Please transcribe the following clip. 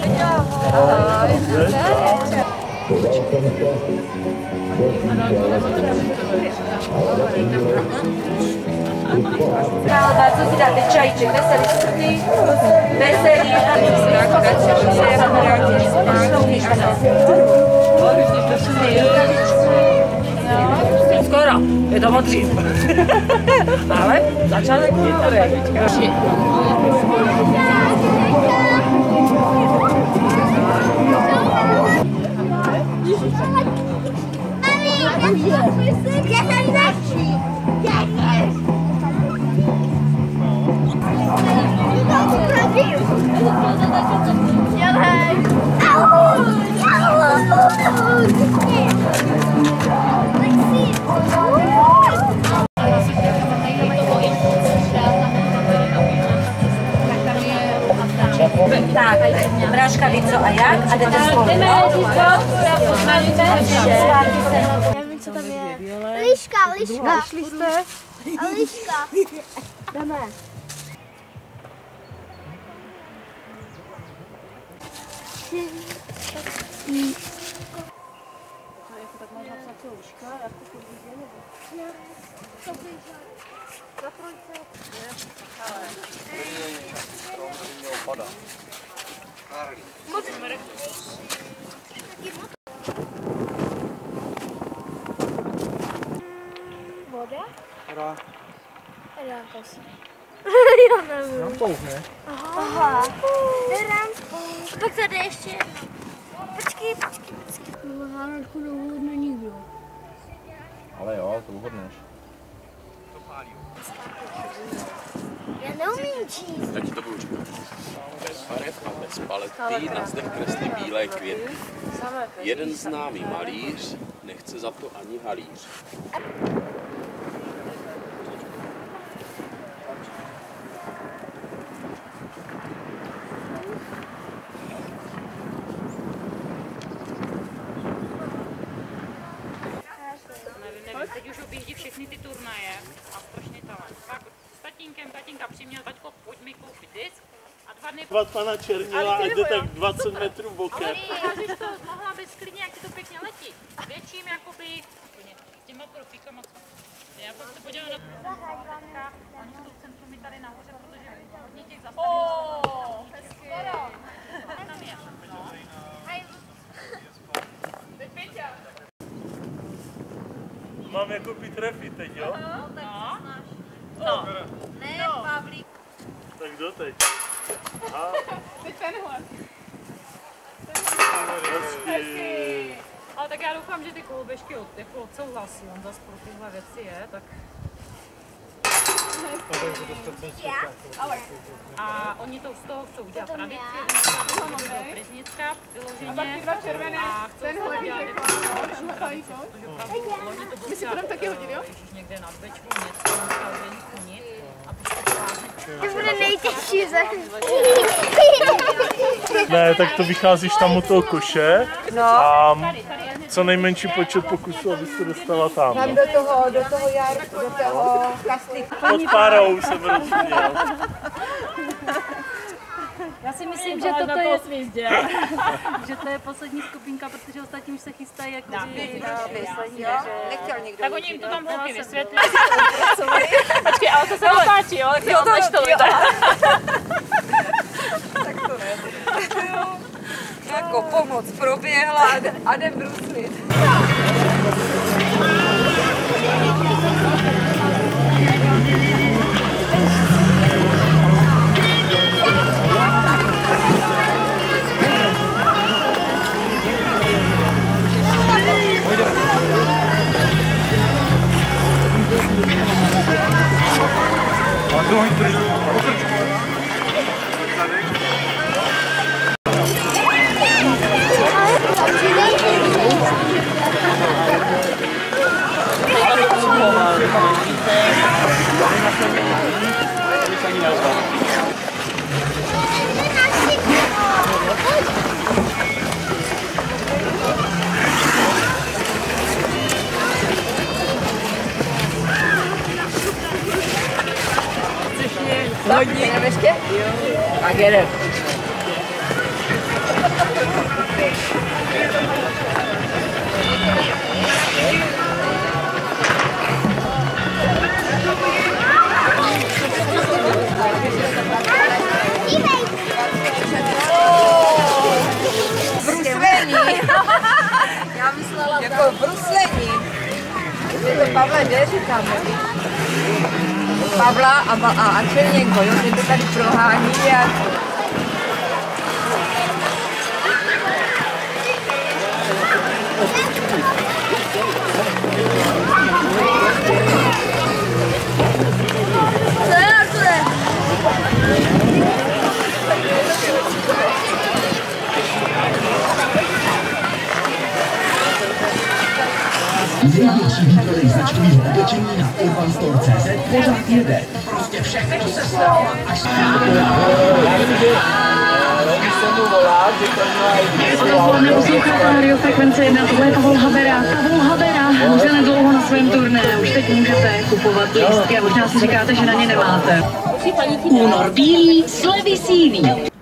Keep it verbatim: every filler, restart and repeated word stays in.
Ráda, co si dáte? Čajíček, veselý srdý, veselý. Skoro, je to modří. Ale začátek je tady. Tak, Bráška ví co a jak a jdete spolu, no? Nevím, co tam je. Liška, liška. Šli jste? A liška. Jdeme. Tak možná psát co liška, jako podvídě nebo? Ne, to blíže. Na trojce. Ale. Opada. Voda? Hra. Rákos. Já nevím. Rampouch, ne? Aha. Rampouk. Pak tady ještě jedno. Počkej, počkej, počkej. No, hánatku neuhodne nikdo. Ale jo, to uhodneš. Já neumím číst. Tak to budu říkat. Bez barev a bez paletí na zdech kreslí bílé květy. Jeden známý malíř nechce za to ani halíř. Teď už objíždí všechny ty turnaje a strašný talent. Tak s tatínkem, tatínka přiměl, taťko, pojď mi koupit disk a dva dny... Dva pana Černila a jde tak dvacet metrů bokem. Ale já že to mohla být klidně, jak ti to pěkně letí. Větším jakoby... S těma profíkama, co... Já pak se podívám na... Oni jsou v centru mi tady nahoře, protože hodně těch zastaví. Oooo, hezky. Tam je, no. Mám jako by trefy teď, jo? No, no. Ne, Pavlík. Tak kdo teď? Aha. Teď tenhle. Hezky. Ale tak já doufám, že ty koloběžky od, jako odsouhlasí, on zase pro tyhle věci je, tak... A oni to z toho chcou udělat tradici, oni chcou do Priznicka vyloženě a chcou to udělat jako tradici, protože opravdu loni to bylo třeba Ježíš někde nad Bečkou něco, musel koni a prostě To bude nejtěžší zatím. Ne, tak to vycházíš tam u toho koše a co nejmenší počet pokusů, aby se dostala tam. Tam do toho, do toho jar, do toho kastlíku. Pod párou jsem rozuměl. Já si myslím, že toto je svízdě. Že to je poslední skupinka, protože ostatní už se chystají jako poslední. Nechtěl nikdo. tak oni jim to tam holky vysvětlí. Počkej, ale to se opáčí, jo? Tak jo, to nečtali. Tak to ne. Jako pomoc proběhla a jdem bruslit. Hodně, ještě? Tak jedem. to Pavle, kde říkáme? Pavla a, a, a Černěnko, jo, že to tady prohání a... Co je, Arture? Největší výprodej značkového oblečení na urban store tečka cé zet pořád jede. Prostě všechno se stalo až Odpoledne posloucháte radiofrekvence jedna, tohle je Pavel Habera. Pavel Habera už je nedlouho na svém turné, už teď můžete kupovat lístky a možná si říkáte, že na ně nemáte. Únor bílý, slevy síný.